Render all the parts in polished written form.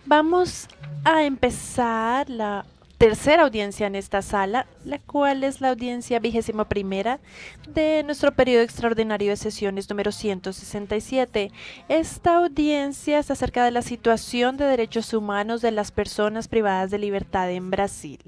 Vamos a empezar la tercera audiencia en esta sala, la cual es la audiencia 21ª de nuestro periodo extraordinario de sesiones número 167. Esta audiencia es acerca de la situación de derechos humanos de las personas privadas de libertad en Brasil.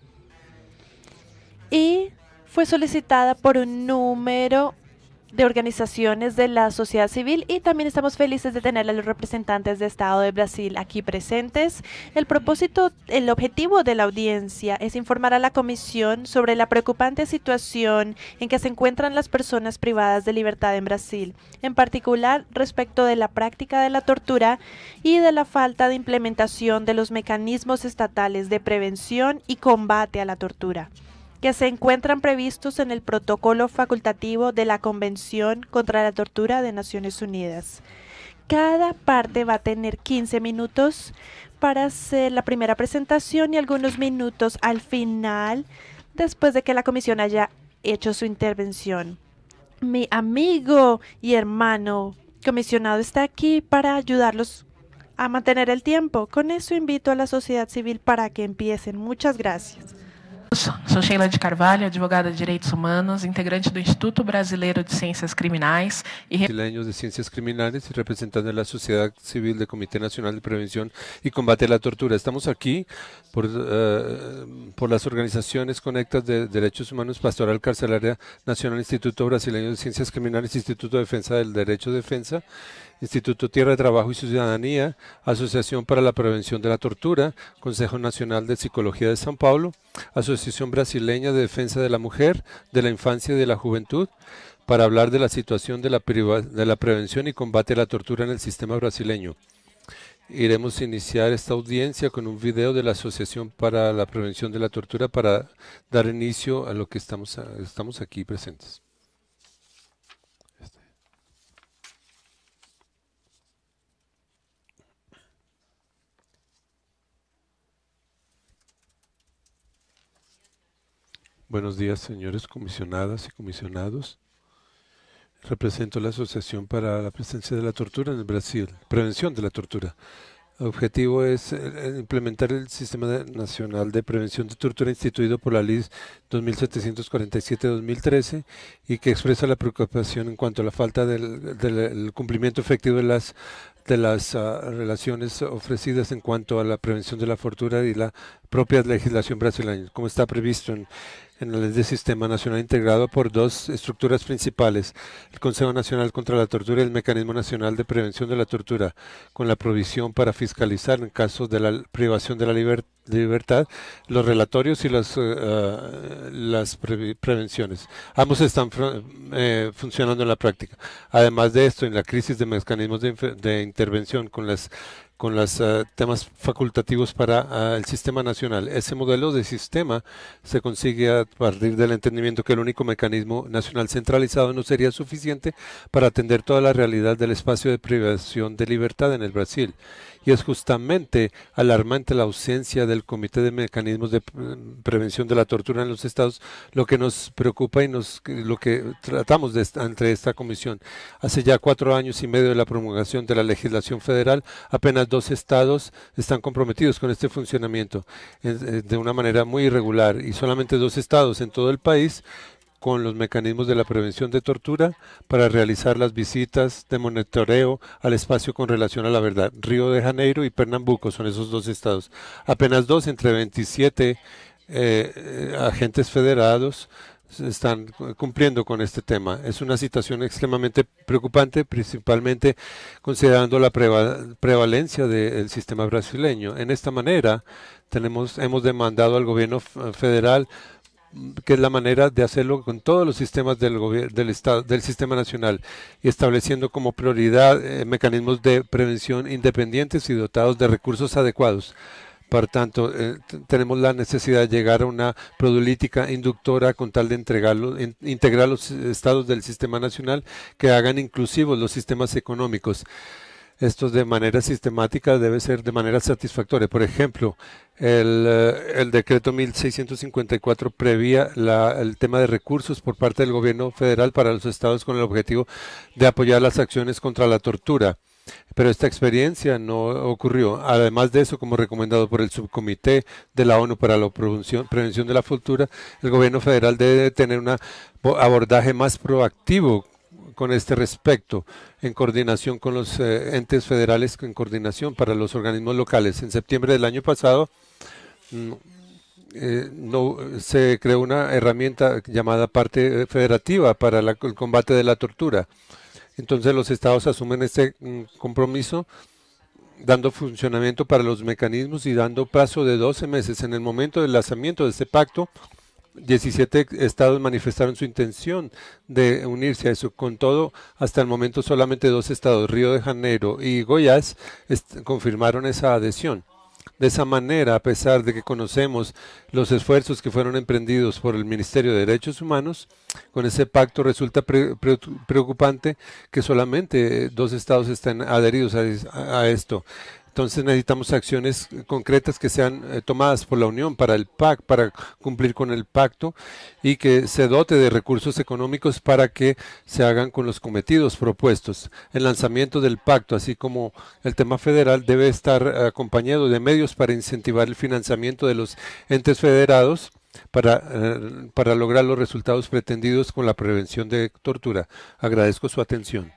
Y fue solicitada por un número de organizaciones de la sociedad civil y también estamos felices de tener a los representantes de Estado de Brasil aquí presentes. El objetivo de la audiencia es informar a la Comisión sobre la preocupante situación en que se encuentran las personas privadas de libertad en Brasil, en particular respecto de la práctica de la tortura y de la falta de implementación de los mecanismos estatales de prevención y combate a la tortura, que se encuentran previstos en el protocolo facultativo de la Convención contra la Tortura de Naciones Unidas. Cada parte va a tener 15 minutos para hacer la primera presentación y algunos minutos al final, después de que la comisión haya hecho su intervención. Mi amigo y hermano comisionado está aquí para ayudarlos a mantener el tiempo. Con eso invito a la sociedad civil para que empiecen. Muchas gracias. Sou Sheila de Carvalho, advogada de Direitos Humanos, integrante do Instituto Brasileiro de Ciências Criminais brasileños de Ciencias Criminales y representante de la Sociedad Civil del Comité Nacional de Prevención y Combate a la Tortura. Estamos aquí por las organizaciones conectas de Derechos Humanos, Pastoral Carcelaria Nacional, Instituto Brasileño de Ciencias Criminales, Instituto de Defensa del Derecho de Defensa, Instituto Tierra de Trabajo y Ciudadanía, Asociación para la Prevención de la Tortura, Consejo Nacional de Psicología de São Paulo, Asociación Brasileña de Defensa de la Mujer, de la Infancia y de la Juventud, para hablar de la situación de la prevención y combate a la tortura en el sistema brasileño. Iremos iniciar esta audiencia con un video de la Asociación para la Prevención de la Tortura para dar inicio a lo que estamos aquí presentes. Buenos días, señores comisionadas y comisionados. Represento la Asociación para la Presencia de la Tortura en el Brasil, Prevención de la Tortura. El objetivo es implementar el Sistema Nacional de Prevención de Tortura instituido por la Ley 2747-2013 y que expresa la preocupación en cuanto a la falta del cumplimiento efectivo de las relaciones ofrecidas en cuanto a la prevención de la tortura y la propia legislación brasileña, como está previsto en la Ley de Sistema Nacional integrado por dos estructuras principales, el Consejo Nacional contra la Tortura y el Mecanismo Nacional de Prevención de la Tortura, con la provisión para fiscalizar en casos de la privación de la libertad, los relatorios y las prevenciones. Ambos están funcionando en la práctica. Además de esto, en la crisis de mecanismos de intervención con los temas facultativos para el sistema nacional. Ese modelo de sistema se consigue a partir del entendimiento que el único mecanismo nacional centralizado no sería suficiente para atender toda la realidad del espacio de privación de libertad en el Brasil. Y es justamente alarmante la ausencia del Comité de Mecanismos de Prevención de la Tortura en los estados lo que nos preocupa y lo que tratamos ante esta comisión. Hace ya 4 años y medio de la promulgación de la legislación federal, apenas 2 estados están comprometidos con este funcionamiento de una manera muy irregular y solamente 2 estados en todo el país con los mecanismos de la prevención de tortura para realizar las visitas de monitoreo al espacio con relación a la verdad. Río de Janeiro y Pernambuco son esos 2 estados. Apenas 2 entre 27 agentes federados están cumpliendo con este tema. Es una situación extremadamente preocupante, principalmente considerando la prevalencia del sistema brasileño. En esta manera hemos demandado al gobierno federal que es la manera de hacerlo con todos los sistemas del sistema nacional y estableciendo como prioridad mecanismos de prevención independientes y dotados de recursos adecuados. Por tanto, tenemos la necesidad de llegar a una política inductora con tal de integrar los estados del sistema nacional que hagan inclusivos los sistemas económicos. Esto de manera sistemática debe ser de manera satisfactoria. Por ejemplo, el decreto 1654 prevía el tema de recursos por parte del gobierno federal para los estados con el objetivo de apoyar las acciones contra la tortura. Pero esta experiencia no ocurrió. Además de eso, como recomendado por el Subcomité de la ONU para la Prevención de la Tortura, el gobierno federal debe tener un abordaje más proactivo con este respecto, en coordinación con los entes federales, en coordinación para los organismos locales. En septiembre del año pasado se creó una herramienta llamada parte federativa para el combate de la tortura. Entonces los estados asumen este compromiso, dando funcionamiento para los mecanismos y dando plazo de 12 meses. En el momento del lanzamiento de este pacto, 17 estados manifestaron su intención de unirse a eso. Con todo, hasta el momento solamente 2 estados, Río de Janeiro y Goiás, confirmaron esa adhesión. De esa manera, a pesar de que conocemos los esfuerzos que fueron emprendidos por el Ministerio de Derechos Humanos, con ese pacto resulta preocupante que solamente 2 estados estén adheridos a esto. Entonces necesitamos acciones concretas que sean tomadas por la Unión para cumplir con el pacto y que se dote de recursos económicos para que se hagan con los cometidos propuestos. El lanzamiento del pacto, así como el tema federal, debe estar acompañado de medios para incentivar el financiamiento de los entes federados para lograr los resultados pretendidos con la prevención de tortura. Agradezco su atención.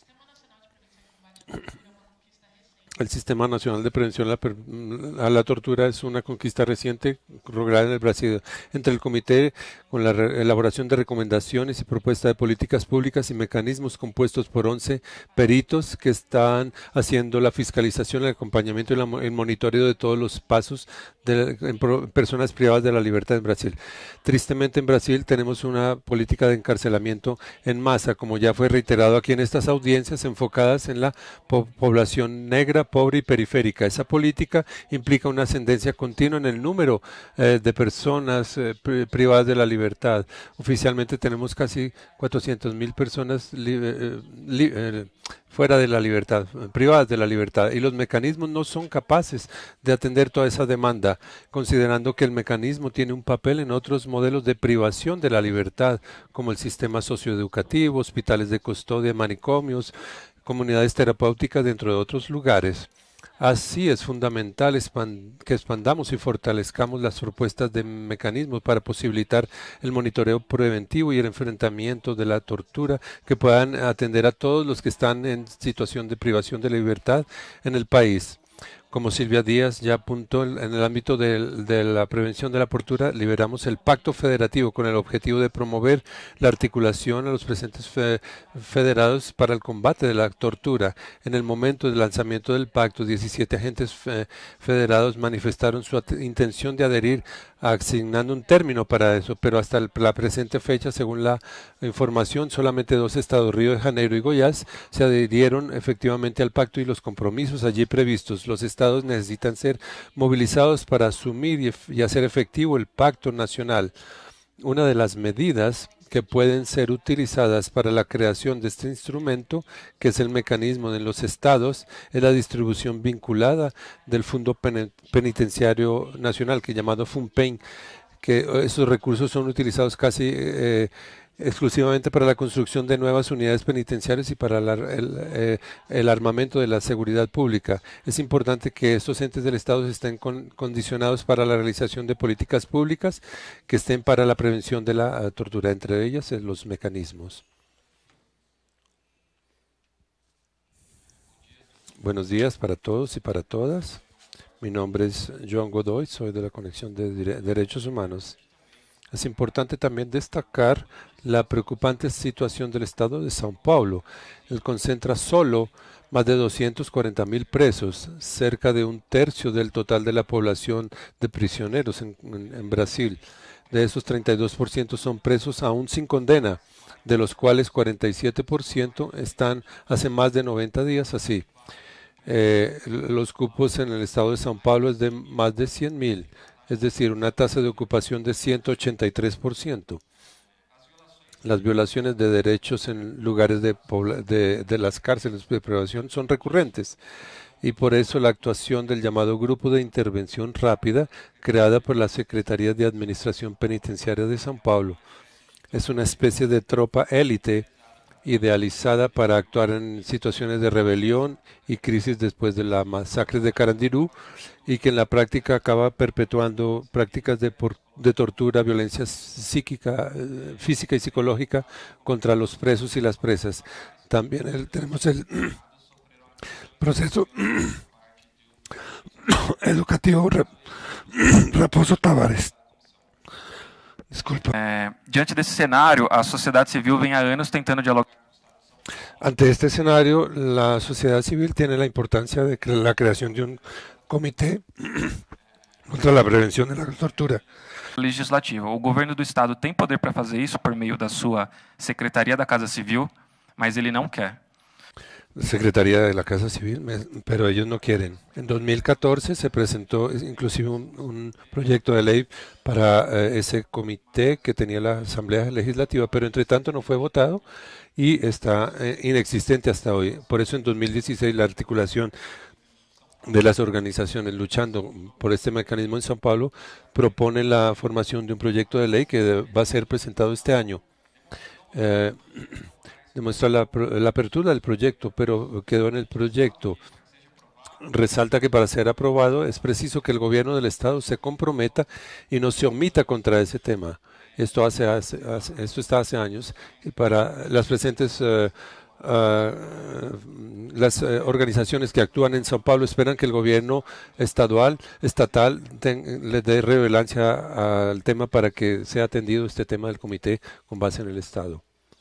El Sistema Nacional de Prevención a la Tortura es una conquista reciente lograda en el Brasil entre el Comité con la elaboración de recomendaciones y propuesta de políticas públicas y mecanismos compuestos por 11 peritos que están haciendo la fiscalización, el acompañamiento y el monitoreo de todos los pasos en personas privadas de la libertad en Brasil. Tristemente en Brasil tenemos una política de encarcelamiento en masa, como ya fue reiterado aquí en estas audiencias, enfocadas en la población negra, pobre y periférica. Esa política implica una ascendencia continua en el número de personas privadas de la libertad. Oficialmente tenemos casi 400.000 personas fuera de la libertad, privadas de la libertad, y los mecanismos no son capaces de atender toda esa demanda, considerando que el mecanismo tiene un papel en otros modelos de privación de la libertad, como el sistema socioeducativo, hospitales de custodia, manicomios, comunidades terapéuticas, dentro de otros lugares. Así es fundamental que expandamos y fortalezcamos las propuestas de mecanismos para posibilitar el monitoreo preventivo y el enfrentamiento de la tortura, que puedan atender a todos los que están en situación de privación de libertad en el país. Como Silvia Díaz ya apuntó, en el ámbito de la prevención de la tortura, liberamos el Pacto Federativo con el objetivo de promover la articulación a los presentes federados para el combate de la tortura. En el momento del lanzamiento del pacto, 17 agentes federados manifestaron su intención de adherir, asignando un término para eso, pero hasta la presente fecha, según la información, solamente 2 estados, Río de Janeiro y Goiás, se adhirieron efectivamente al pacto y los compromisos allí previstos. Los estados necesitan ser movilizados para asumir y hacer efectivo el pacto nacional. Una de las medidas que pueden ser utilizadas para la creación de este instrumento, que es el mecanismo de los estados, es la distribución vinculada del Fondo Penitenciario Nacional, que es llamado FUNPEN, que esos recursos son utilizados casi exclusivamente para la construcción de nuevas unidades penitenciarias y para el armamento de la seguridad pública. Es importante que estos entes del Estado estén condicionados para la realización de políticas públicas que estén para la prevención de la tortura, entre ellas los mecanismos. Buenos días para todos y para todas. Mi nombre es Joan Godoy, soy de la Conexión de Derechos Humanos. Es importante también destacar la preocupante situación del estado de São Paulo. Él concentra solo más de 240.000 presos, cerca de 1/3 del total de la población de prisioneros en Brasil. De esos, 32% son presos aún sin condena, de los cuales 47% están hace más de 90 días así. Los cupos en el estado de São Paulo es de más de 100.000. Es decir, una tasa de ocupación de 183%. Las violaciones de derechos en lugares de las cárceles de privación son recurrentes, y por eso la actuación del llamado Grupo de Intervención Rápida, creada por la Secretaría de Administración Penitenciaria de São Paulo. Es una especie de tropa élite idealizada para actuar en situaciones de rebelión y crisis después de la masacre de Carandirú, y que en la práctica acaba perpetuando prácticas de tortura, violencia psíquica, física y psicológica contra los presos y las presas. También tenemos el proceso educativo Raposo Tavares. Desculpa. Diante desse cenário, a sociedade civil vem há anos tentando dialogar. Ante este escenario, la sociedad civil tiene la importancia de la creación de un comité contra la prevención de la tortura. Legislativo. O governo do estado tem poder para fazer isso por meio da sua Secretaria da Casa Civil, mas ele não quer. Secretaría de la Casa Civil, pero ellos no quieren. En 2014 se presentó inclusive un proyecto de ley para ese comité que tenía la Asamblea Legislativa, pero entre tanto no fue votado y está inexistente hasta hoy. Por eso en 2016 la articulación de las organizaciones luchando por este mecanismo en São Paulo propone la formación de un proyecto de ley que va a ser presentado este año. Demuestra la apertura del proyecto, pero quedó en el proyecto. Resalta que para ser aprobado es preciso que el gobierno del Estado se comprometa y no se omita contra ese tema. Esto está hace años, y para las presentes las organizaciones que actúan en São Paulo esperan que el gobierno estatal le dé relevancia al tema para que sea atendido este tema del comité con base en el Estado.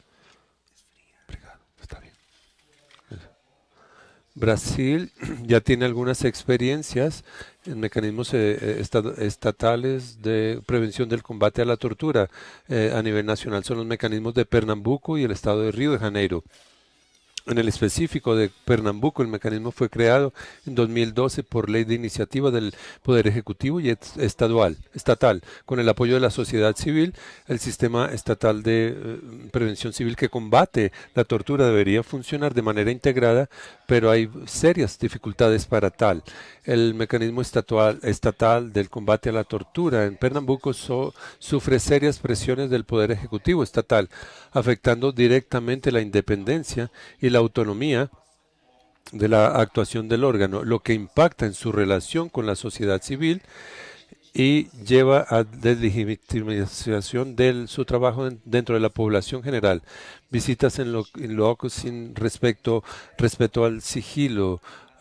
Brasil ya tiene algunas experiencias en mecanismos estatales de prevención del combate a la tortura a nivel nacional. Son los mecanismos de Pernambuco y el estado de Río de Janeiro. En el específico de Pernambuco, el mecanismo fue creado en 2012 por ley de iniciativa del Poder Ejecutivo y estatal, con el apoyo de la sociedad civil. El sistema estatal de prevención civil que combate la tortura debería funcionar de manera integrada, pero hay serias dificultades para tal. El mecanismo estatal del combate a la tortura en Pernambuco sufre serias presiones del Poder Ejecutivo estatal, afectando directamente la independencia y la autonomía de la actuación del órgano, lo que impacta en su relación con la sociedad civil y lleva a deslegitimización de su trabajo dentro de la población general. Visitas en locos sin respeto al sigilo.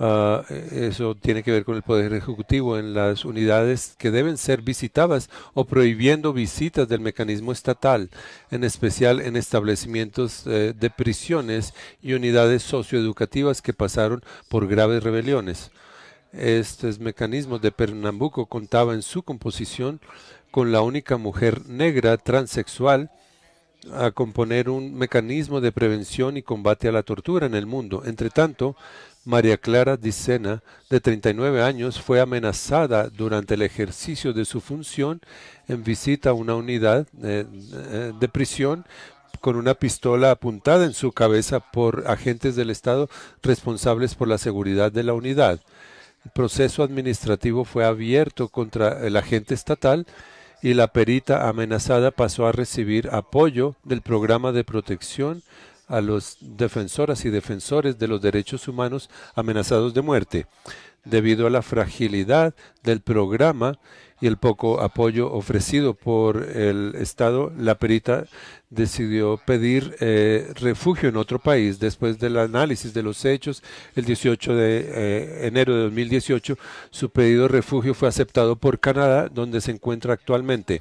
Eso tiene que ver con el Poder Ejecutivo en las unidades que deben ser visitadas o prohibiendo visitas del mecanismo estatal, en especial en establecimientos de prisiones y unidades socioeducativas que pasaron por graves rebeliones. Estos mecanismos de Pernambuco contaba en su composición con la única mujer negra transexual a componer un mecanismo de prevención y combate a la tortura en el mundo. Entre tanto, María Clara Dicena, de 39 años, fue amenazada durante el ejercicio de su función en visita a una unidad de prisión con una pistola apuntada en su cabeza por agentes del Estado responsables por la seguridad de la unidad. El proceso administrativo fue abierto contra el agente estatal y la perita amenazada pasó a recibir apoyo del programa de protección a los defensoras y defensores de los derechos humanos amenazados de muerte. Debido a la fragilidad del programa y el poco apoyo ofrecido por el Estado, la perita decidió pedir refugio en otro país. Después del análisis de los hechos, el 18 de enero de 2018, su pedido de refugio fue aceptado por Canadá, donde se encuentra actualmente.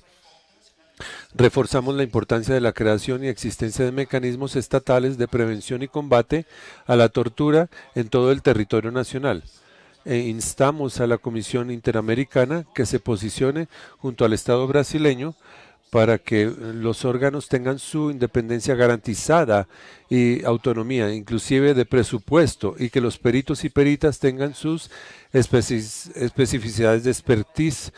Reforzamos la importancia de la creación y existencia de mecanismos estatales de prevención y combate a la tortura en todo el territorio nacional. Instamos a la Comisión Interamericana que se posicione junto al Estado brasileño para que los órganos tengan su independencia garantizada y autonomía, inclusive de presupuesto, y que los peritos y peritas tengan sus especificidades de expertise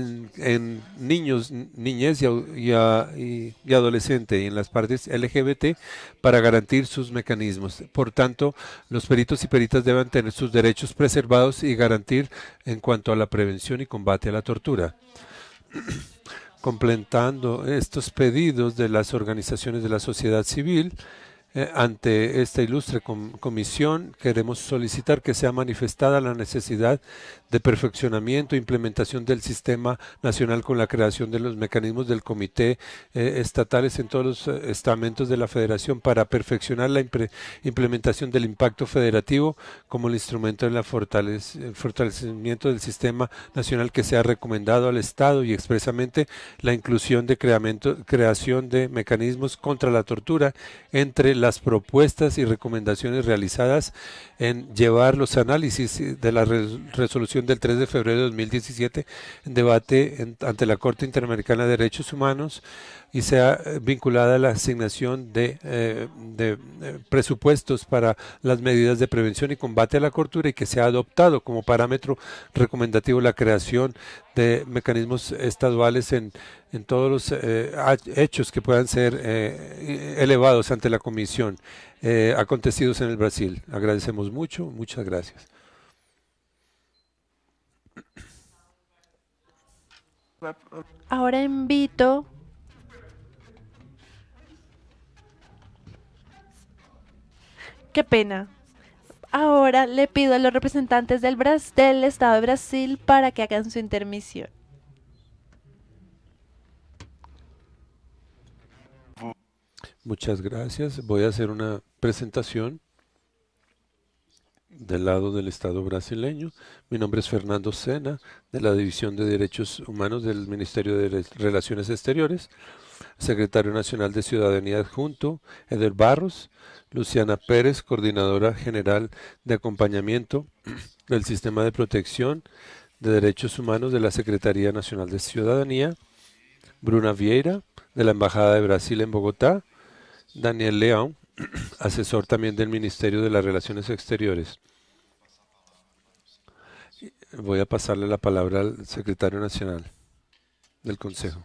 en niños, niñez y adolescente y en las partes LGBT para garantir sus mecanismos. Por tanto, los peritos y peritas deben tener sus derechos preservados y garantir en cuanto a la prevención y combate a la tortura. Completando estos pedidos de las organizaciones de la sociedad civil, Ante esta ilustre comisión, queremos solicitar que sea manifestada la necesidad de perfeccionamiento e implementación del sistema nacional con la creación de los mecanismos del comité estatales en todos los estamentos de la federación para perfeccionar la implementación del impacto federativo como el instrumento de fortalecimiento del sistema nacional que sea recomendado al Estado y expresamente la inclusión de creación de mecanismos contra la tortura entre las propuestas y recomendaciones realizadas en llevar los análisis de la resolución del 3 de febrero de 2017 en debate ante la Corte Interamericana de Derechos Humanos y sea vinculada a la asignación de presupuestos para las medidas de prevención y combate a la tortura y que sea adoptado como parámetro recomendativo la creación de mecanismos estaduales en todos los hechos que puedan ser elevados ante la Comisión acontecidos en el Brasil. Agradecemos mucho, muchas gracias. Ahora invito qué pena. Ahora le pido a los representantes del Estado de Brasil para que hagan su intermisión. Muchas gracias. Voy a hacer una presentación del lado del Estado brasileño. Mi nombre es Fernando Sena, de la División de Derechos Humanos del Ministerio de Relaciones Exteriores. Secretario Nacional de Ciudadanía Adjunto, Eder Barros. Luciana Pérez, Coordinadora General de Acompañamiento del Sistema de Protección de Derechos Humanos de la Secretaría Nacional de Ciudadanía. Bruna Vieira, de la Embajada de Brasil en Bogotá. Daniel León, asesor también del Ministerio de las Relaciones Exteriores. Voy a pasarle la palabra al Secretario Nacional del Consejo.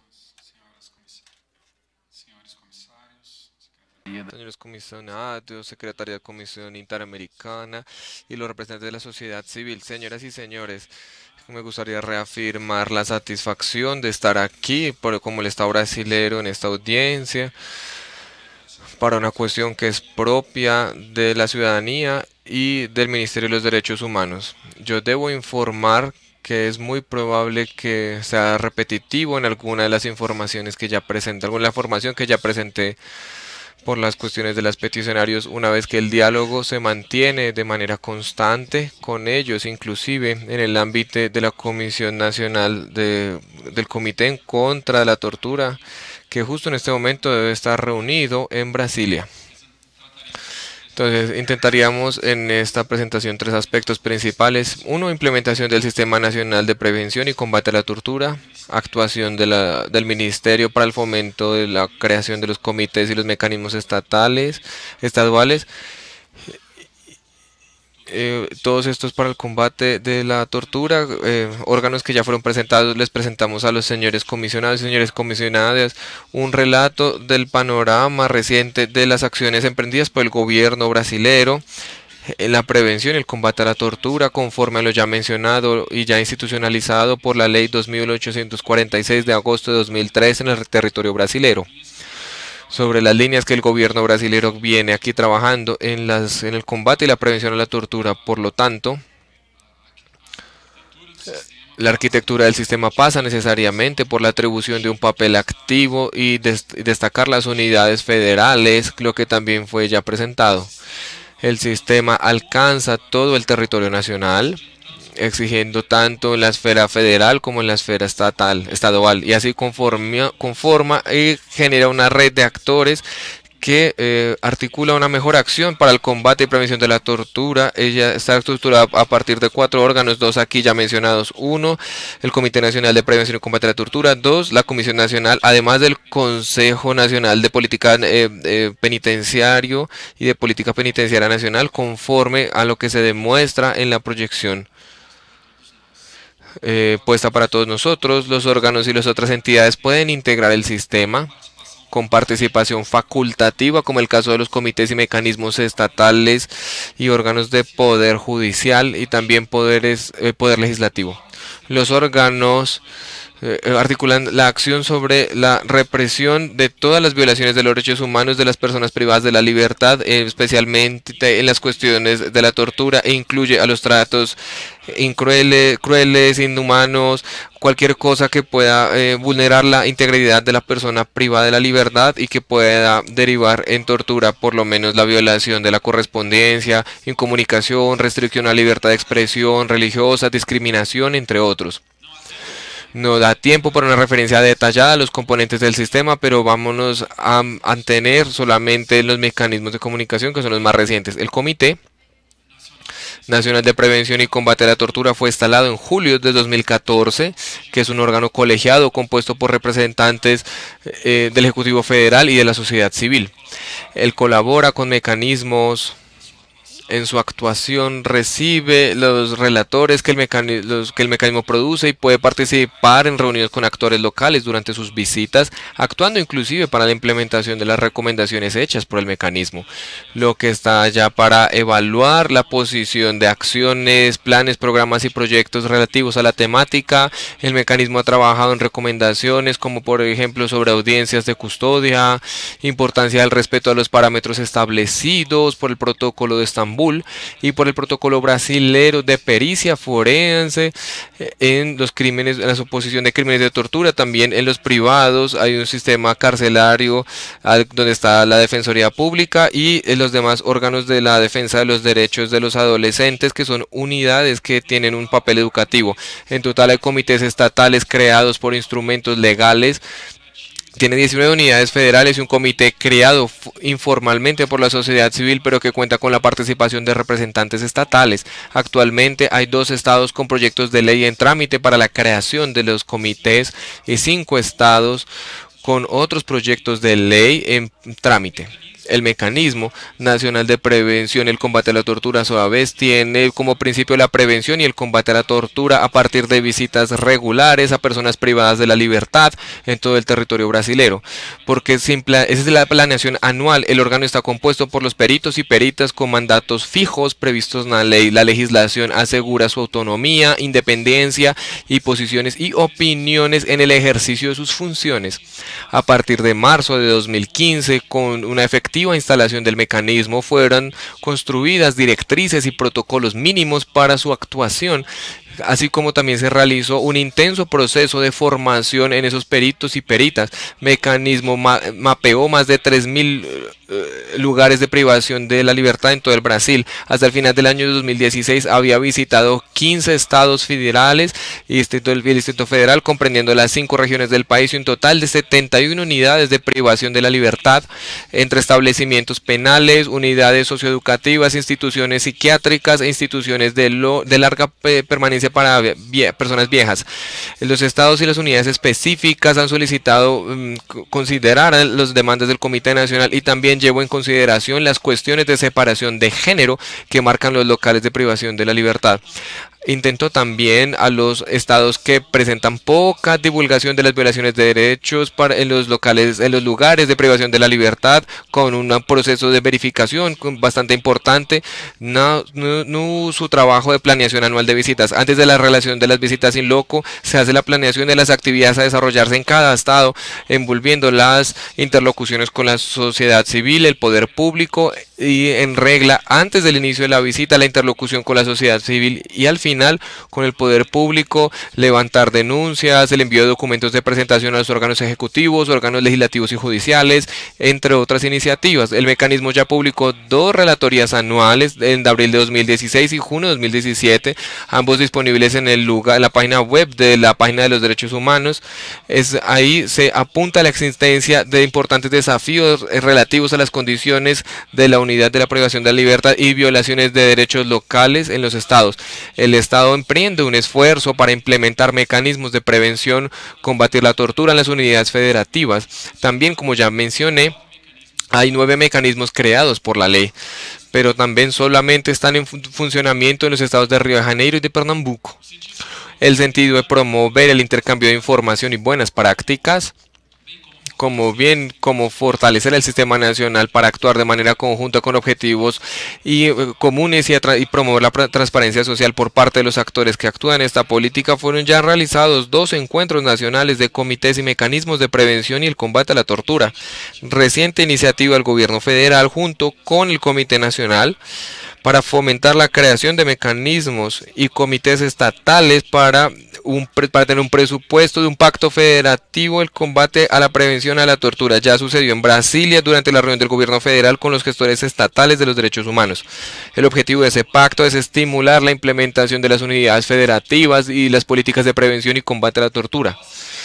Señores comisionados, Secretaría de Comisión Interamericana y los representantes de la sociedad civil, señoras y señores, me gustaría reafirmar la satisfacción de estar aquí como el Estado brasilero en esta audiencia para una cuestión que es propia de la ciudadanía y del Ministerio de los Derechos Humanos. Yo debo informar que es muy probable que sea repetitivo en alguna de las informaciones que ya presenté, alguna de la información que ya presenté por las cuestiones de los peticionarios, una vez que el diálogo se mantiene de manera constante con ellos, inclusive en el ámbito de la Comisión Nacional del Comité en contra de la Tortura, que justo en este momento debe estar reunido en Brasilia. Entonces, intentaríamos en esta presentación tres aspectos principales. Uno, implementación del Sistema Nacional de Prevención y Combate a la Tortura, actuación del Ministerio para el fomento de la creación de los comités y los mecanismos estaduales, todos estos para el combate de la tortura, órganos que ya fueron presentados. Les presentamos a los señores comisionados y señores comisionadas un relato del panorama reciente de las acciones emprendidas por el gobierno brasilero en la prevención y el combate a la tortura, conforme a lo ya mencionado y ya institucionalizado por la Ley 2846 de agosto de 2003 en el territorio brasilero, sobre las líneas que el gobierno brasilero viene aquí trabajando en el combate y la prevención a la tortura. Por lo tanto, la arquitectura del sistema pasa necesariamente por la atribución de un papel activo y destacar las unidades federales, lo que también fue ya presentado. El sistema alcanza todo el territorio nacional, exigiendo tanto en la esfera federal como en la esfera estadual, y así conforma y genera una red de actores que articula una mejor acción para el combate y prevención de la tortura. Ella está estructurada a partir de 4 órganos, 2 aquí ya mencionados. 1, el Comité Nacional de Prevención y Combate a la Tortura. 2, la Comisión Nacional, además del Consejo Nacional de Política Penitenciario y de Política Penitenciaria Nacional, conforme a lo que se demuestra en la proyección puesta para todos nosotros. Los órganos y las otras entidades pueden integrar el sistema con participación facultativa, como el caso de los comités y mecanismos estatales y órganos de poder judicial y también poder legislativo. Los órganos articulan la acción sobre la represión de todas las violaciones de los derechos humanos de las personas privadas de la libertad, especialmente en las cuestiones de la tortura, e incluye a los tratos crueles, inhumanos, cualquier cosa que pueda vulnerar la integridad de la persona privada de la libertad y que pueda derivar en tortura, por lo menos la violación de la correspondencia, incomunicación, restricción a la libertad de expresión religiosa, discriminación, entre otros. No da tiempo para una referencia detallada a los componentes del sistema, pero vámonos a tener solamente los mecanismos de comunicación, que son los más recientes. El Comité Nacional de Prevención y Combate a la Tortura fue instalado en julio de 2014, que es un órgano colegiado compuesto por representantes del Ejecutivo Federal y de la sociedad civil. Él colabora con mecanismos. En su actuación recibe los relatores que el mecanismo produce y puede participar en reuniones con actores locales durante sus visitas, actuando inclusive para la implementación de las recomendaciones hechas por el mecanismo, lo que está allá para evaluar la posición de acciones, planes, programas y proyectos relativos a la temática. El mecanismo ha trabajado en recomendaciones como por ejemplo sobre audiencias de custodia, importancia del respeto a los parámetros establecidos por el Protocolo de Estambul y por el protocolo brasilero de pericia forense en los crímenes, en la suposición de crímenes de tortura. También en los privados hay un sistema carcelario donde está la Defensoría Pública y los demás órganos de la defensa de los derechos de los adolescentes, que son unidades que tienen un papel educativo. En total hay comités estatales creados por instrumentos legales. Tiene 19 unidades federales y un comité creado informalmente por la sociedad civil, pero que cuenta con la participación de representantes estatales. Actualmente hay 2 estados con proyectos de ley en trámite para la creación de los comités y 5 estados con otros proyectos de ley en trámite. El Mecanismo Nacional de Prevención y el Combate a la Tortura, a su vez, tiene como principio la prevención y el combate a la tortura a partir de visitas regulares a personas privadas de la libertad en todo el territorio brasilero. Porque esa es la planeación anual. El órgano está compuesto por los peritos y peritas con mandatos fijos previstos en la ley. La legislación asegura su autonomía, independencia y posiciones y opiniones en el ejercicio de sus funciones. A partir de marzo de 2015, con una efectiva instalación del mecanismo, fueron construidas directrices y protocolos mínimos para su actuación, así como también se realizó un intenso proceso de formación en esos peritos y peritas. Mecanismo mapeó más de 3.000 lugares de privación de la libertad en todo el Brasil. Hasta el final del año 2016 había visitado 15 estados federales y el Distrito Federal, comprendiendo las 5 regiones del país, y un total de 71 unidades de privación de la libertad entre establecimientos penales, unidades socioeducativas, instituciones psiquiátricas e instituciones de larga permanencia para personas viejas. Los estados y las unidades específicas han solicitado considerar las demandas del Comité Nacional y también llevó en consideración las cuestiones de separación de género que marcan los locales de privación de la libertad. Intentó también a los estados que presentan poca divulgación de las violaciones de derechos en los lugares de privación de la libertad, con un proceso de verificación bastante importante. Su trabajo de planeación anual de visitas. Antes de la relación de las visitas in loco, se hace la planeación de las actividades a desarrollarse en cada estado, envolviendo las interlocuciones con la sociedad civil, el poder público, y en regla antes del inicio de la visita, la interlocución con la sociedad civil, y al final con el poder público, levantar denuncias, el envío de documentos de presentación a los órganos ejecutivos, órganos legislativos y judiciales, entre otras iniciativas. El mecanismo ya publicó 2 relatorías anuales en abril de 2016 y junio de 2017, ambos disponibles en la página web de la Página de los Derechos Humanos. Ahí se apunta a la existencia de importantes desafíos relativos a las condiciones de la unidad de la privación de la libertad y violaciones de derechos locales en los estados. El Estado emprende un esfuerzo para implementar mecanismos de prevención, combatir la tortura en las unidades federativas. También, como ya mencioné, hay 9 mecanismos creados por la ley, pero también solamente están en funcionamiento en los estados de Río de Janeiro y de Pernambuco. El sentido de promover el intercambio de información y buenas prácticas, como fortalecer el sistema nacional para actuar de manera conjunta con objetivos comunes y promover la transparencia social por parte de los actores que actúan en esta política, fueron ya realizados 2 encuentros nacionales de comités y mecanismos de prevención y el combate a la tortura. Reciente iniciativa del gobierno federal junto con el Comité Nacional para fomentar la creación de mecanismos y comités estatales para tener un presupuesto de un pacto federativo el combate a la prevención a la tortura. Ya sucedió en Brasilia durante la reunión del gobierno federal con los gestores estatales de los derechos humanos. El objetivo de ese pacto es estimular la implementación de las unidades federativas y las políticas de prevención y combate a la tortura.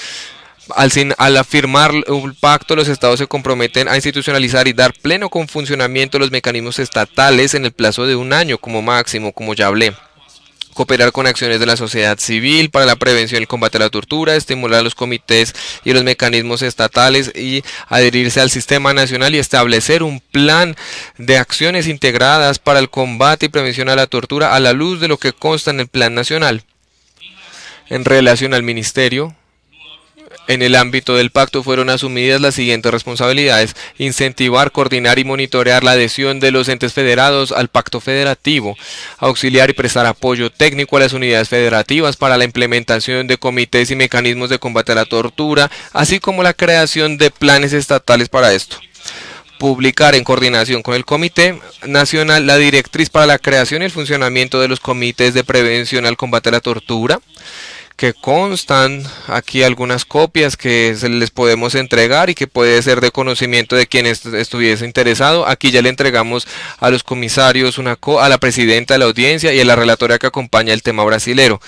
Al firmar un pacto, los estados se comprometen a institucionalizar y dar pleno funcionamiento a los mecanismos estatales en el plazo de 1 año como máximo, como ya hablé. Cooperar con acciones de la sociedad civil para la prevención y el combate a la tortura, estimular a los comités y los mecanismos estatales y adherirse al sistema nacional y establecer un plan de acciones integradas para el combate y prevención a la tortura a la luz de lo que consta en el plan nacional. En relación al ministerio, en el ámbito del pacto fueron asumidas las siguientes responsabilidades: incentivar, coordinar y monitorear la adhesión de los entes federados al pacto federativo, auxiliar y prestar apoyo técnico a las unidades federativas para la implementación de comités y mecanismos de combate a la tortura, así como la creación de planes estatales para esto. Publicar en coordinación con el Comité Nacional la directriz para la creación y el funcionamiento de los comités de prevención al combate a la tortura, que constan aquí algunas copias que se les podemos entregar y que puede ser de conocimiento de quien estuviese interesado. Aquí ya le entregamos a los comisarios, a la presidenta de la audiencia y a la relatora que acompaña el tema brasilero.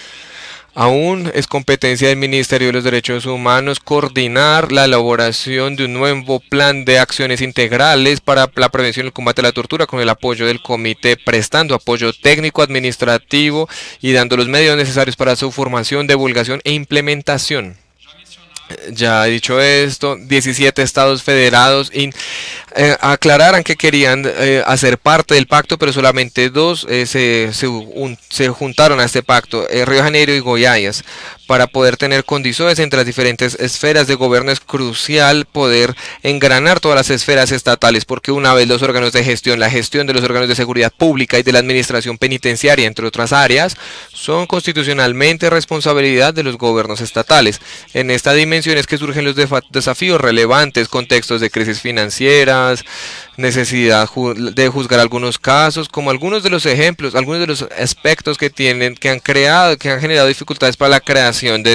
Aún es competencia del Ministerio de los Derechos Humanos coordinar la elaboración de un nuevo plan de acciones integrales para la prevención y el combate a la tortura con el apoyo del comité, prestando apoyo técnico, administrativo y dando los medios necesarios para su formación, divulgación e implementación. Ya he dicho esto, 17 estados federados aclararan que querían hacer parte del pacto, pero solamente 2 se juntaron a este pacto, Río de Janeiro y Goiás. Para poder tener condiciones entre las diferentes esferas de gobierno es crucial poder engranar todas las esferas estatales, porque una vez los órganos de gestión, la gestión de los órganos de seguridad pública y de la administración penitenciaria, entre otras áreas, son constitucionalmente responsabilidad de los gobiernos estatales. En esta dimensión es que surgen los desafíos relevantes, contextos de crisis financieras, necesidad de juzgar algunos casos, como algunos de los ejemplos, algunos de los aspectos que han generado dificultades para la creación de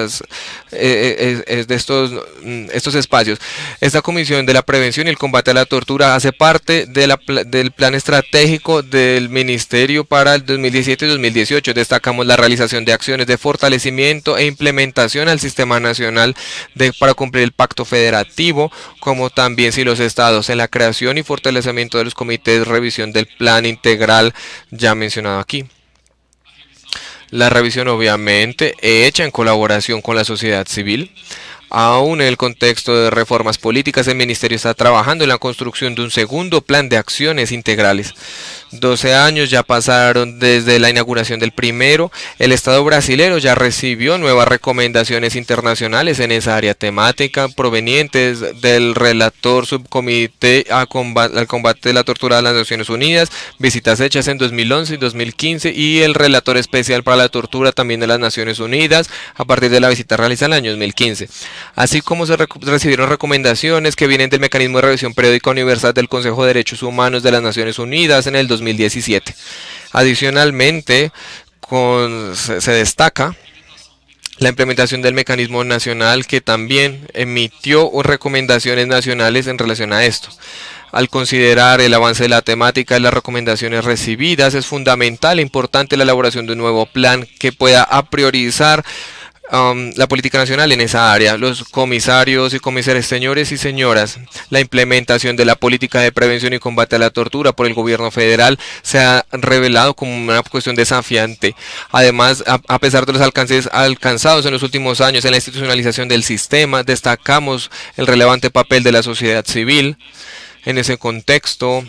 estos espacios. Esta comisión de la prevención y el combate a la tortura hace parte del plan estratégico del Ministerio para el 2017 y 2018. Destacamos la realización de acciones de fortalecimiento e implementación al sistema nacional para cumplir el pacto federativo, como también si los estados en la creación y fortalecimiento de los comités de revisión del plan integral ya mencionado aquí. La revisión obviamente hecha en colaboración con la sociedad civil. Aún en el contexto de reformas políticas, el Ministerio está trabajando en la construcción de un segundo plan de acciones integrales. 12 años ya pasaron desde la inauguración del primero. El Estado brasilero ya recibió nuevas recomendaciones internacionales en esa área temática provenientes del relator subcomité al combate de la tortura de las Naciones Unidas, visitas hechas en 2011 y 2015, y el relator especial para la tortura también de las Naciones Unidas a partir de la visita realizada en el año 2015. Así como se recibieron recomendaciones que vienen del Mecanismo de Revisión Periódica Universal del Consejo de Derechos Humanos de las Naciones Unidas en el 2017. Adicionalmente, se destaca la implementación del mecanismo nacional, que también emitió recomendaciones nacionales en relación a esto. Al considerar el avance de la temática y las recomendaciones recibidas, es fundamental e importante la elaboración de un nuevo plan que pueda priorizar la política nacional en esa área. Los comisarios y comisarias, señores y señoras, la implementación de la política de prevención y combate a la tortura por el gobierno federal se ha revelado como una cuestión desafiante. Además, a pesar de los alcances alcanzados en los últimos años en la institucionalización del sistema, destacamos el relevante papel de la sociedad civil. En ese contexto,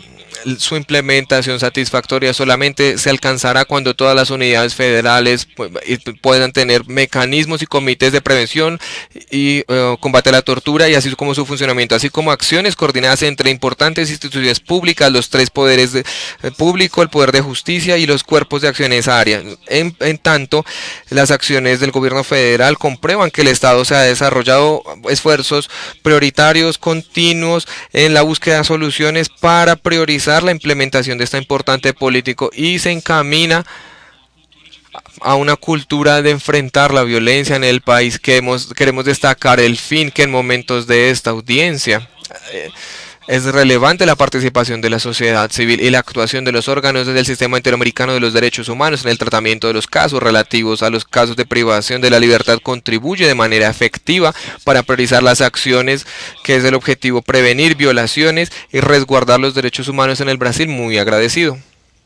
su implementación satisfactoria solamente se alcanzará cuando todas las unidades federales puedan tener mecanismos y comités de prevención y combate a la tortura, y así como su funcionamiento, así como acciones coordinadas entre importantes instituciones públicas, los tres poderes público, el poder de justicia y los cuerpos de acción en esa área. En tanto, las acciones del gobierno federal comprueban que el Estado se ha desarrollado esfuerzos prioritarios continuos en la búsqueda de soluciones para priorizar la implementación de esta importante política y se encamina a una cultura de enfrentar la violencia en el país. Queremos destacar el fin que en momentos de esta audiencia es relevante la participación de la sociedad civil y la actuación de los órganos del Sistema Interamericano de los Derechos Humanos en el tratamiento de los casos relativos a los casos de privación de la libertad contribuye de manera efectiva para priorizar las acciones que es el objetivo prevenir violaciones y resguardar los derechos humanos en el Brasil. Muy agradecido.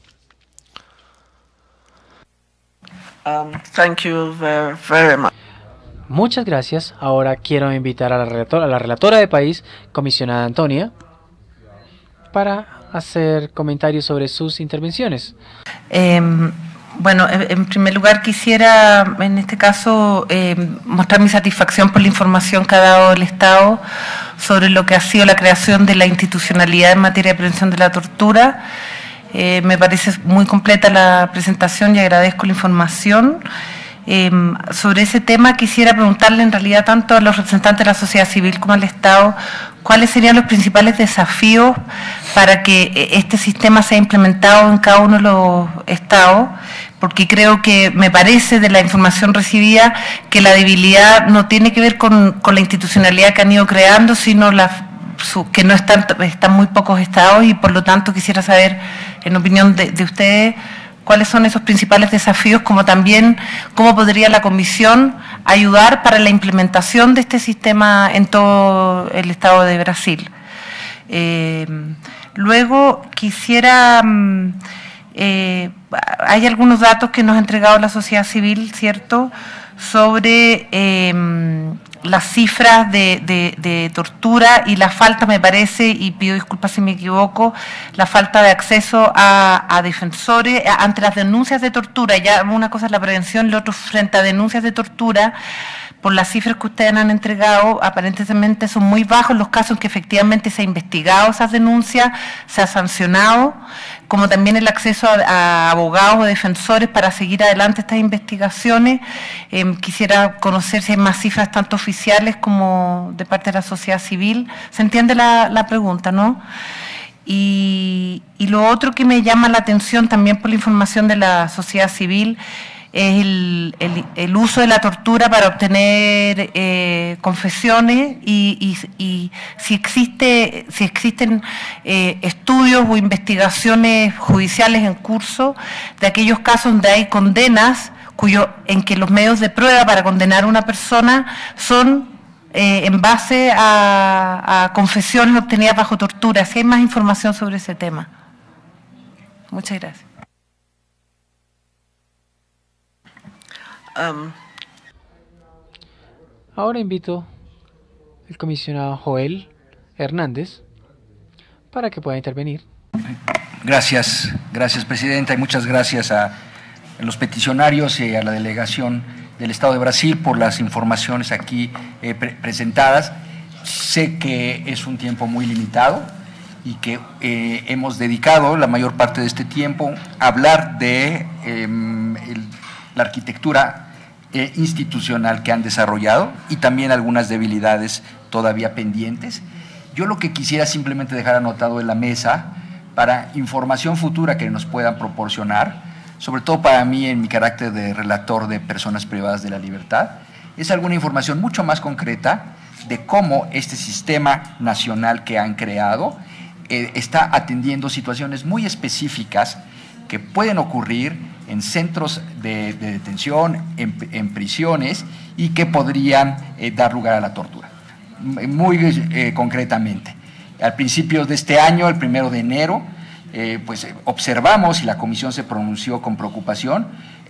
Thank you very much. Muchas gracias. Ahora quiero invitar a la relatora de país, comisionada Antonia, para hacer comentarios sobre sus intervenciones. Bueno, en primer lugar quisiera, en este caso, mostrar mi satisfacción por la información que ha dado el Estado sobre lo que ha sido la creación de la institucionalidad en materia de prevención de la tortura. Me parece muy completa la presentación y agradezco la información. Sobre ese tema quisiera preguntarle en realidad tanto a los representantes de la sociedad civil como al Estado cuáles serían los principales desafíos para que este sistema sea implementado en cada uno de los estados, porque creo que me parece de la información recibida que la debilidad no tiene que ver con la institucionalidad que han ido creando, sino que no están muy pocos estados, y por lo tanto quisiera saber, en opinión de ustedes, cuáles son esos principales desafíos, como también cómo podría la Comisión ayudar para la implementación de este sistema en todo el Estado de Brasil. Luego quisiera, hay algunos datos que nos ha entregado la sociedad civil, ¿cierto?, sobre las cifras de tortura y la falta, me parece, y pido disculpas si me equivoco, la falta de acceso a defensores ante las denuncias de tortura. Ya una cosa es la prevención, lo otro frente a denuncias de tortura. Por las cifras que ustedes han entregado, aparentemente son muy bajos los casos en que efectivamente se ha investigado esas denuncias, se ha sancionado, como también el acceso a abogados o defensores para seguir adelante estas investigaciones. Quisiera conocer si hay más cifras tanto oficiales como de parte de la sociedad civil. ¿Se entiende la pregunta, no? Y lo otro que me llama la atención también por la información de la sociedad civil es el uso de la tortura para obtener confesiones y si existen estudios o investigaciones judiciales en curso de aquellos casos donde hay condenas en que los medios de prueba para condenar a una persona son en base a confesiones obtenidas bajo tortura. Si hay más información sobre ese tema. Muchas gracias. Ahora invito al comisionado Joel Hernández para que pueda intervenir. Gracias, Presidenta, y muchas gracias a los peticionarios y a la delegación del Estado de Brasil por las informaciones aquí presentadas. Sé que es un tiempo muy limitado y que hemos dedicado la mayor parte de este tiempo a hablar de la arquitectura institucional que han desarrollado y también algunas debilidades todavía pendientes. Yo lo que quisiera simplemente dejar anotado en la mesa para información futura que nos puedan proporcionar, sobre todo para mí en mi carácter de relator de personas privadas de la libertad, es alguna información mucho más concreta de cómo este sistema nacional que han creado está atendiendo situaciones muy específicas que pueden ocurrir en centros de detención, en prisiones, y que podrían dar lugar a la tortura. Muy concretamente, al principio de este año, el 1 de enero, pues observamos, y la Comisión se pronunció con preocupación,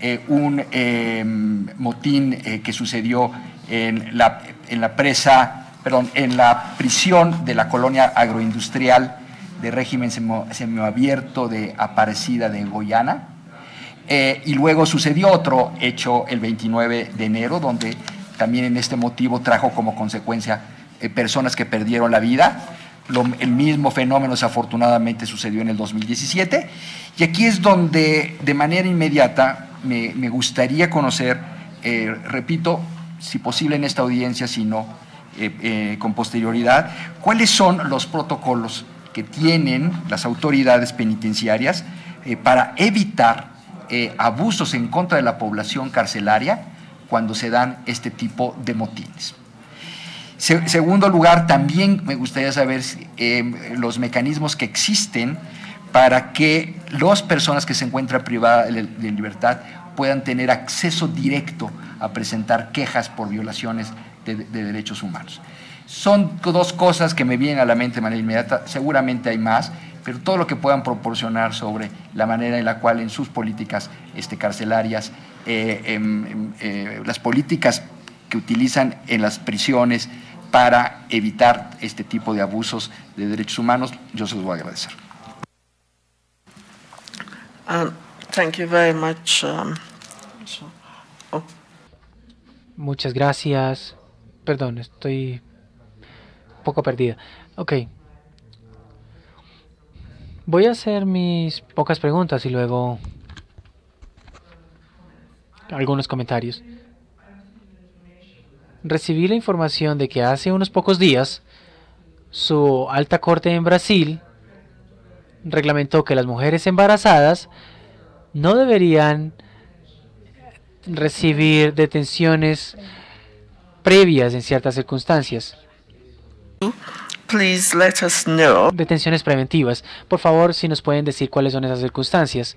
un motín que sucedió en la prisión de la colonia agroindustrial de régimen semiabierto de Aparecida de Goiânia. Y luego sucedió otro hecho el 29 de enero, donde también en este motivo trajo como consecuencia personas que perdieron la vida. El mismo fenómeno desafortunadamente sucedió en el 2017. Y aquí es donde de manera inmediata me gustaría conocer, repito, si posible en esta audiencia, si no con posterioridad, cuáles son los protocolos que tienen las autoridades penitenciarias para evitar abusos en contra de la población carcelaria cuando se dan este tipo de motines. Segundo lugar, también me gustaría saber los mecanismos que existen para que las personas que se encuentran privadas de libertad puedan tener acceso directo a presentar quejas por violaciones de derechos humanos. Son dos cosas que me vienen a la mente de manera inmediata, seguramente hay más, pero todo lo que puedan proporcionar sobre la manera en la cual en sus políticas carcelarias, las políticas que utilizan en las prisiones para evitar este tipo de abusos de derechos humanos, yo se los voy a agradecer. Thank you very much. Muchas gracias. Perdón, estoy un poco perdida. Ok. Voy a hacer mis pocas preguntas y luego algunos comentarios. Recibí la información de que hace unos pocos días su alta corte en Brasil reglamentó que las mujeres embarazadas no deberían recibir detenciones previas en ciertas circunstancias. Please let us know. Detenciones preventivas. Por favor, si nos pueden decir cuáles son esas circunstancias.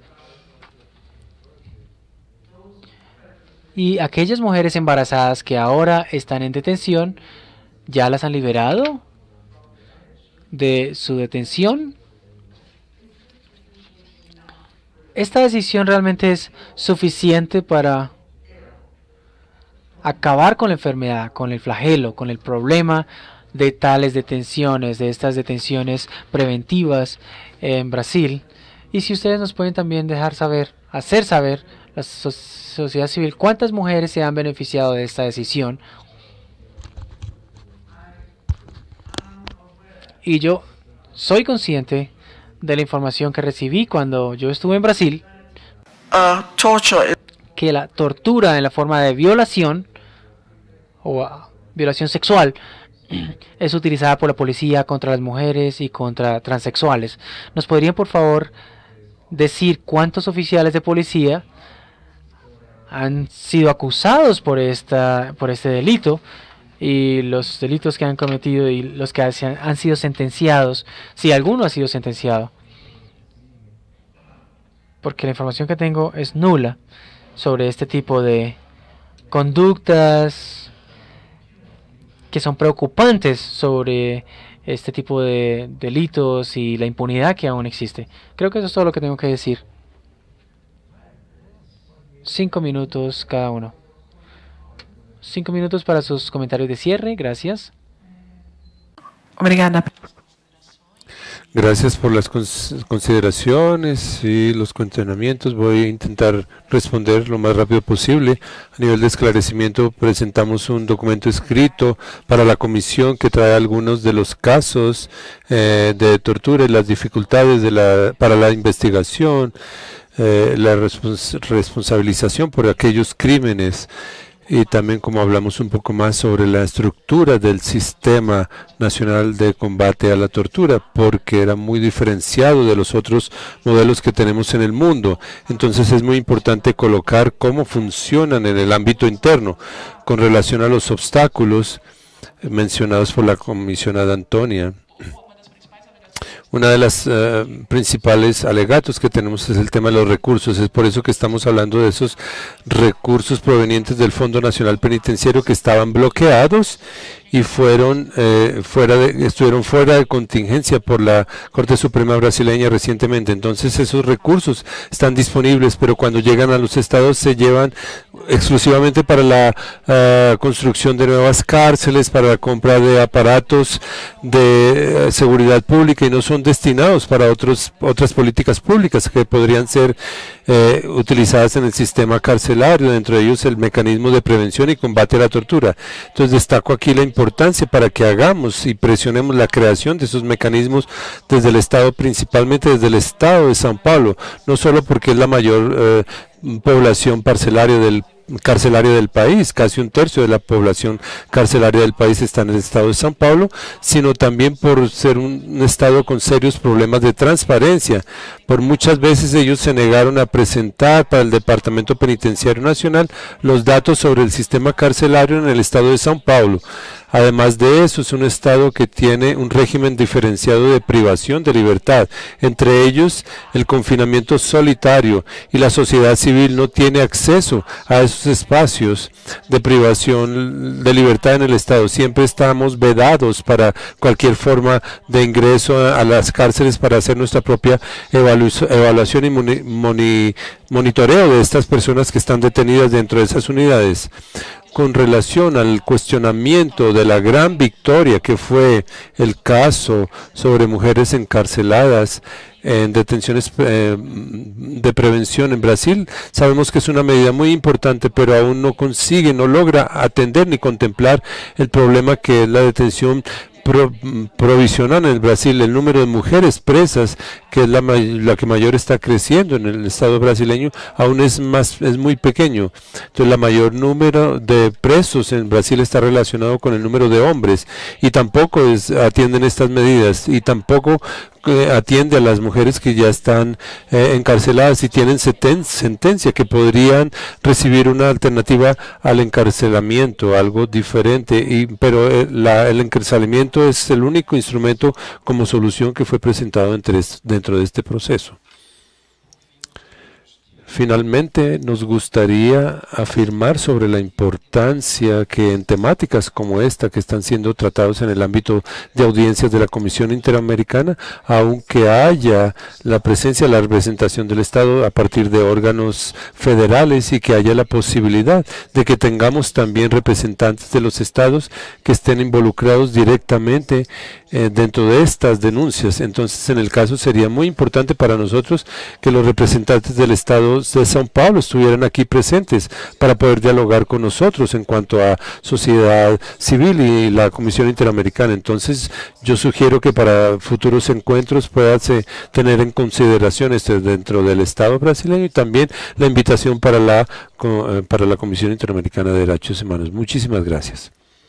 Y aquellas mujeres embarazadas que ahora están en detención, ¿ya las han liberado de su detención? ¿Esta decisión realmente es suficiente para acabar con la enfermedad, con el flagelo, con el problema de tales detenciones, de estas detenciones preventivas en Brasil? Y si ustedes nos pueden también dejar saber, hacer saber la sociedad civil, ¿cuántas mujeres se han beneficiado de esta decisión? Y yo soy consciente de la información que recibí cuando yo estuve en Brasil, que la tortura en la forma de violación o violación sexual es utilizada por la policía contra las mujeres y contra transexuales. ¿Nos podrían por favor decir cuántos oficiales de policía han sido acusados por este delito y los delitos que han cometido y los que han sido sentenciados, si alguno ha sido sentenciado? Porque la información que tengo es nula sobre este tipo de conductas que son preocupantes sobre este tipo de delitos y la impunidad que aún existe. Creo que eso es todo lo que tengo que decir. 5 minutos cada uno. 5 minutos para sus comentarios de cierre. Gracias. Obrigada. Gracias por las consideraciones y los cuestionamientos. Voy a intentar responder lo más rápido posible. A nivel de esclarecimiento, presentamos un documento escrito para la comisión que trae algunos de los casos de tortura y las dificultades para la investigación, la responsabilización por aquellos crímenes. Y también como hablamos un poco más sobre la estructura del Sistema Nacional de Combate a la Tortura, porque era muy diferenciado de los otros modelos que tenemos en el mundo. Entonces es muy importante colocar cómo funcionan en el ámbito interno con relación a los obstáculos mencionados por la comisionada Antonia. Una de las principales alegatos que tenemos es el tema de los recursos. Es por eso que estamos hablando de esos recursos provenientes del Fondo Nacional Penitenciario que estaban bloqueados y estuvieron fuera de contingencia por la Corte Suprema brasileña recientemente. Entonces esos recursos están disponibles, pero cuando llegan a los estados se llevan exclusivamente para la construcción de nuevas cárceles, para la compra de aparatos de seguridad pública, y no son destinados para otras políticas públicas que podrían ser utilizadas en el sistema carcelario, dentro de ellos el mecanismo de prevención y combate a la tortura. Entonces destaco aquí la importancia para que hagamos y presionemos la creación de esos mecanismos desde el Estado, principalmente desde el Estado de São Paulo, no solo porque es la mayor población carcelaria del país, casi un tercio de la población carcelaria del país está en el estado de São Paulo, sino también por ser un estado con serios problemas de transparencia. Por muchas veces ellos se negaron a presentar para el Departamento Penitenciario Nacional los datos sobre el sistema carcelario en el estado de São Paulo. Además de eso, es un estado que tiene un régimen diferenciado de privación de libertad, entre ellos el confinamiento solitario, y la sociedad civil no tiene acceso a esos espacios de privación de libertad en el estado. Siempre estamos vedados para cualquier forma de ingreso a las cárceles para hacer nuestra propia evaluación y monitoreo de estas personas que están detenidas dentro de esas unidades. Con relación al cuestionamiento de la gran victoria que fue el caso sobre mujeres encarceladas en detenciones de prevención en Brasil, sabemos que es una medida muy importante, pero aún no logra atender ni contemplar el problema que es la detención provisional en el Brasil. El número de mujeres presas, que es la que mayor está creciendo en el estado brasileño, aún es muy pequeño. Entonces, la mayor número de presos en Brasil está relacionado con el número de hombres, y tampoco atienden estas medidas, y tampoco atiende a las mujeres que ya están encarceladas y tienen sentencia, que podrían recibir una alternativa al encarcelamiento, algo diferente, pero el encarcelamiento es el único instrumento como solución que fue presentado dentro de este proceso. Finalmente, nos gustaría afirmar sobre la importancia que en temáticas como esta, que están siendo tratados en el ámbito de audiencias de la Comisión Interamericana, aunque haya la presencia, la representación del Estado a partir de órganos federales, y que haya la posibilidad de que tengamos también representantes de los estados que estén involucrados directamente dentro de estas denuncias. Entonces, en el caso sería muy importante para nosotros que los representantes del Estado de São Paulo estuvieran aquí presentes para poder dialogar con nosotros en cuanto a sociedad civil y la Comisión Interamericana. Entonces, yo sugiero que para futuros encuentros pueda tener en consideración dentro del Estado brasileño, y también la invitación para la Comisión Interamericana de Derechos Humanos. Muchísimas gracias.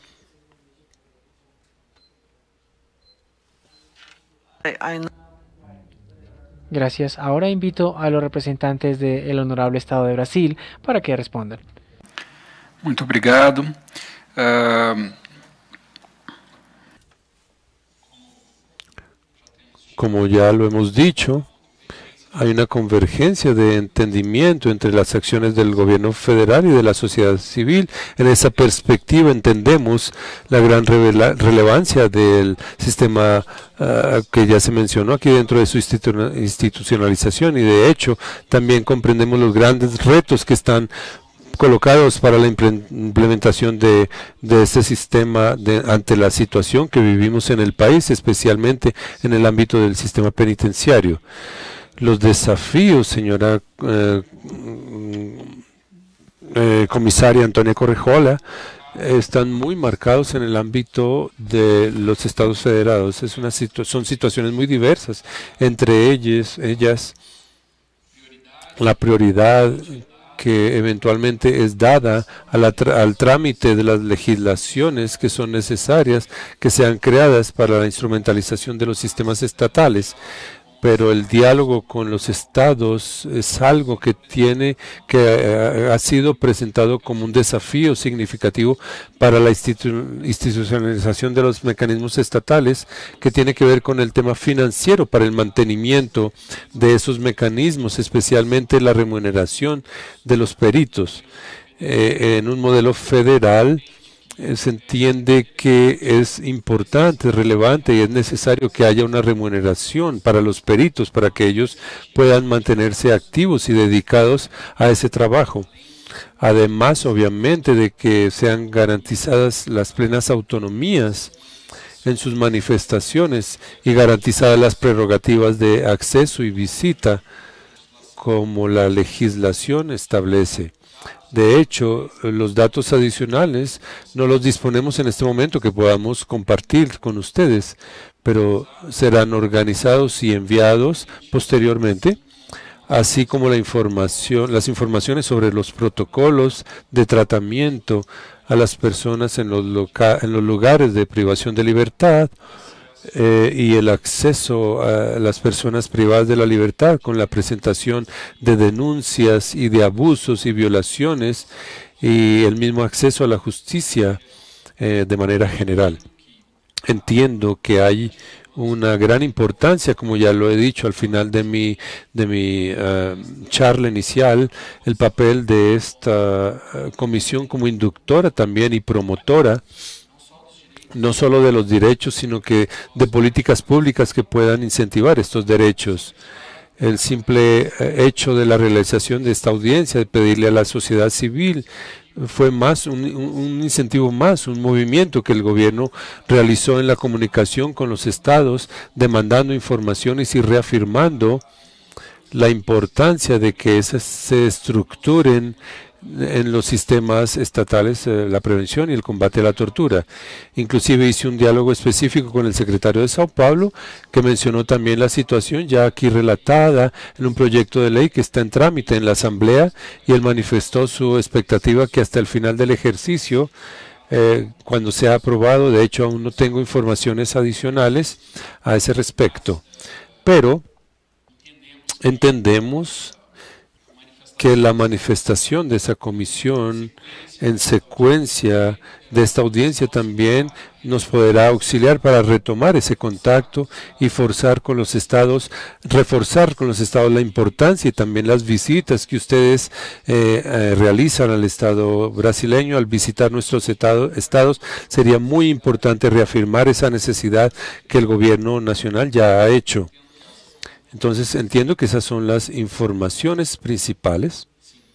Gracias. Ahora invito a los representantes del Honorable Estado de Brasil para que respondan. Muito obrigado. Como ya lo hemos dicho, hay una convergencia de entendimiento entre las acciones del gobierno federal y de la sociedad civil. En esa perspectiva entendemos la gran relevancia del sistema que ya se mencionó aquí dentro de su institucionalización, y de hecho también comprendemos los grandes retos que están colocados para la implementación de este sistema ante la situación que vivimos en el país, especialmente en el ámbito del sistema penitenciario. Los desafíos, señora comisaria Antonia Correjola, están muy marcados en el ámbito de los Estados Federados. Son situaciones muy diversas. Entre ellas, la prioridad que eventualmente es dada al trámite de las legislaciones que son necesarias, que sean creadas para la instrumentalización de los sistemas estatales. Pero el diálogo con los estados es algo que ha sido presentado como un desafío significativo para la institucionalización de los mecanismos estatales, que tiene que ver con el tema financiero para el mantenimiento de esos mecanismos, especialmente la remuneración de los peritos. En un modelo federal, se entiende que es importante, relevante y es necesario que haya una remuneración para los peritos para que ellos puedan mantenerse activos y dedicados a ese trabajo. Además, obviamente, de que sean garantizadas las plenas autonomías en sus manifestaciones y garantizadas las prerrogativas de acceso y visita como la legislación establece. De hecho, los datos adicionales no los disponemos en este momento que podamos compartir con ustedes, pero serán organizados y enviados posteriormente, así como las informaciones sobre los protocolos de tratamiento a las personas en los lugares de privación de libertad y el acceso a las personas privadas de la libertad con la presentación de denuncias y de abusos y violaciones y el mismo acceso a la justicia de manera general. Entiendo que hay una gran importancia, como ya lo he dicho al final de mi charla inicial, el papel de esta comisión como inductora también y promotora, no solo de los derechos, sino que de políticas públicas que puedan incentivar estos derechos. El simple hecho de la realización de esta audiencia, de pedirle a la sociedad civil, fue más un incentivo más, un movimiento que el gobierno realizó en la comunicación con los estados, demandando informaciones y reafirmando la importancia de que esas se estructuren en los sistemas estatales, la prevención y el combate a la tortura. Inclusive hice un diálogo específico con el secretario de Sao Paulo, que mencionó también la situación ya aquí relatada en un proyecto de ley que está en trámite en la Asamblea, y él manifestó su expectativa que hasta el final del ejercicio, cuando sea aprobado, de hecho aún no tengo informaciones adicionales a ese respecto, pero entendemos que la manifestación de esa comisión en secuencia de esta audiencia también nos podrá auxiliar para retomar ese contacto y reforzar con los estados la importancia y también las visitas que ustedes realizan al Estado brasileño. Al visitar nuestros estados sería muy importante reafirmar esa necesidad que el gobierno nacional ya ha hecho. Entonces entiendo que esas son las informaciones principales.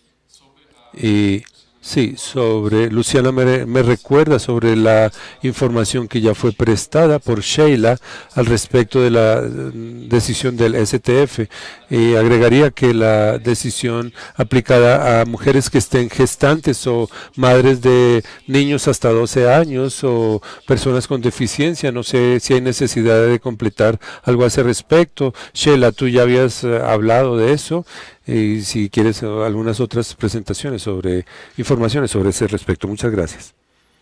Y sí, Luciana me recuerda sobre la información que ya fue prestada por Sheila al respecto de la decisión del STF. Y agregaría que la decisión aplicada a mujeres que estén gestantes o madres de niños hasta 12 años o personas con deficiencia, no sé si hay necesidad de completar algo a ese respecto. Sheila, tú ya habías hablado de eso. Y si quieres algunas otras presentaciones informaciones sobre ese respecto. Muchas gracias.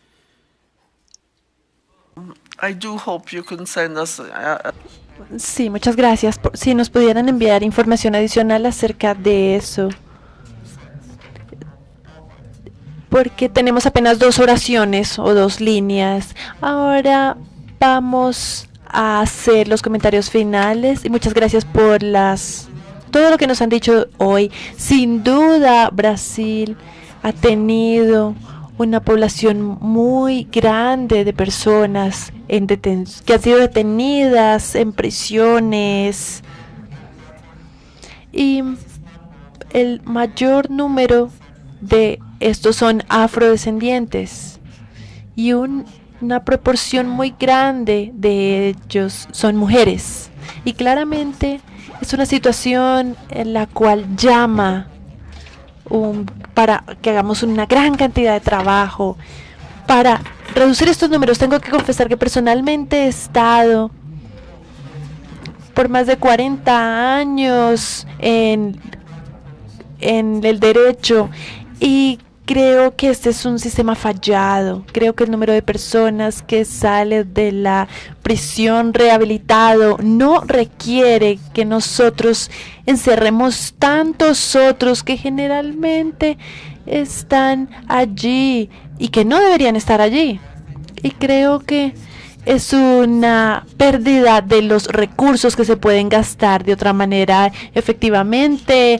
I do hope you can send us Sí, muchas gracias. Si nos pudieran enviar información adicional acerca de eso. Porque tenemos apenas 2 oraciones o 2 líneas. Ahora vamos a hacer los comentarios finales. Y muchas gracias por todo lo que nos han dicho hoy. Sin duda, Brasil ha tenido una población muy grande de personas que han sido detenidas en prisiones. Y el mayor número de estos son afrodescendientes. Y una proporción muy grande de ellos son mujeres. Y claramente es una situación en la cual llama para que hagamos una gran cantidad de trabajo para reducir estos números. Tengo que confesar que personalmente he estado por más de 40 años en el derecho y creo que este es un sistema fallado. Creo que el número de personas que sale de la prisión rehabilitado no requiere que nosotros encerremos tantos otros que generalmente están allí y que no deberían estar allí. Y creo que es una pérdida de los recursos que se pueden gastar de otra manera efectivamente.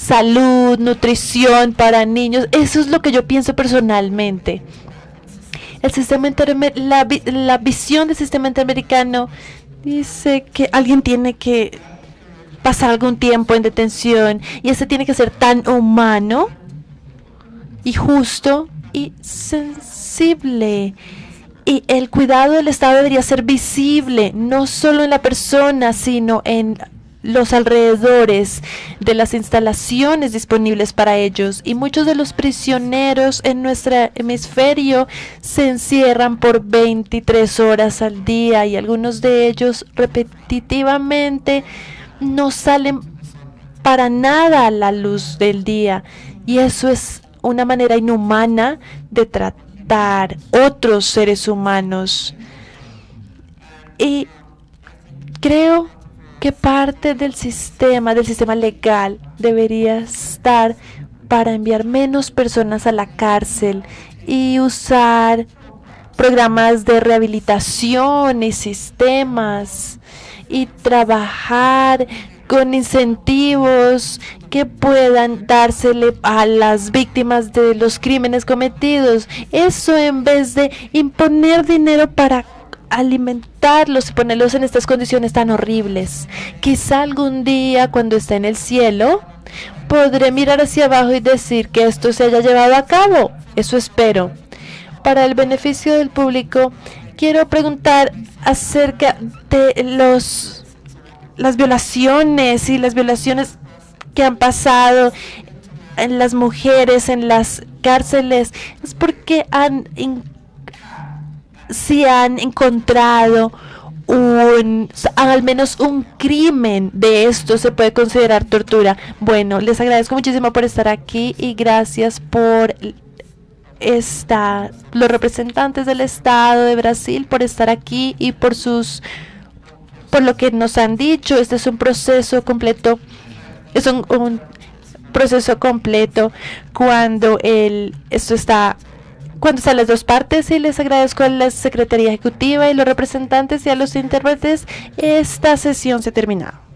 Salud, nutrición para niños, eso es lo que yo pienso personalmente. El sistema la visión del sistema interamericano dice que alguien tiene que pasar algún tiempo en detención y ese tiene que ser tan humano y justo y sensible. Y el cuidado del Estado debería ser visible, no solo en la persona, sino en los alrededores de las instalaciones disponibles para ellos. Y muchos de los prisioneros en nuestro hemisferio se encierran por 23 horas al día y algunos de ellos repetitivamente no salen para nada a la luz del día. Y eso es una manera inhumana de tratar otros seres humanos. Y creo que parte del sistema legal debería estar para enviar menos personas a la cárcel y usar programas de rehabilitación y sistemas y trabajar con incentivos que puedan dársele a las víctimas de los crímenes cometidos. Eso en vez de imponer dinero para alimentarlos y ponerlos en estas condiciones tan horribles. Quizá algún día, cuando esté en el cielo, podré mirar hacia abajo y decir que esto se haya llevado a cabo. Eso espero. Para el beneficio del público, quiero preguntar acerca de las violaciones y las violaciones que han pasado en las mujeres en las cárceles. Es porque si han encontrado al menos un crimen de esto, se puede considerar tortura. Bueno, les agradezco muchísimo por estar aquí y gracias por los representantes del Estado de Brasil por estar aquí y por lo que nos han dicho. Este es un proceso completo, es un proceso completo cuando están las dos partes, y les agradezco a la Secretaría Ejecutiva y los representantes y a los intérpretes. Esta sesión se ha terminado.